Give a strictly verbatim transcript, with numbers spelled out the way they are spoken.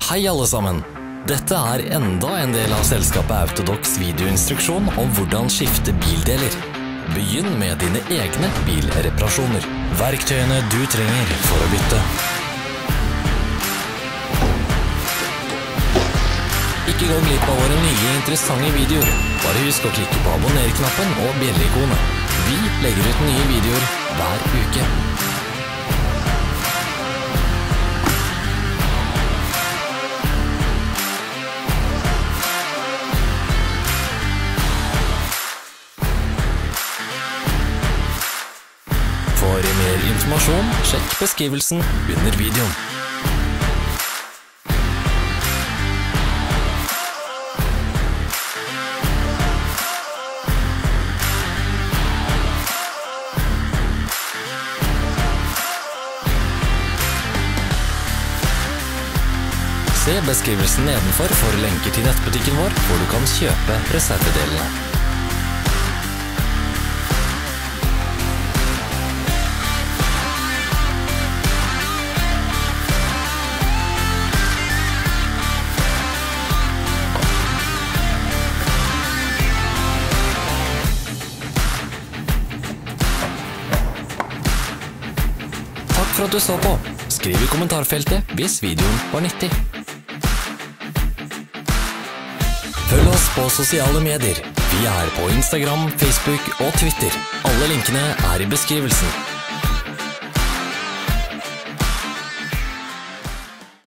Hei alle sammen! Dette er enda en del av selskapet Autodox videoinstruksjon om hvordan skifte bildeler. Begynn med dine egne bilreparasjoner. Verktøyene du trenger for å bytte. Ikke gå glipp av våre nye interessante videoer. Bare husk å klikke på abonner-knappen og bjelle-ikonet. Vi legger ut nye videoer hver uke. For mer informasjon, sjekk beskrivelsen under videoen. Se beskrivelsen nedenfor for lenker til nettbutikken vår, hvor du kan kjøpe reservedelene. Takk for at du så på. Skriv i kommentarfeltet hvis videoen var nyttig. Følg oss på sosiale medier. Vi er på Instagram, Facebook og Twitter. Alle linkene er i beskrivelsen.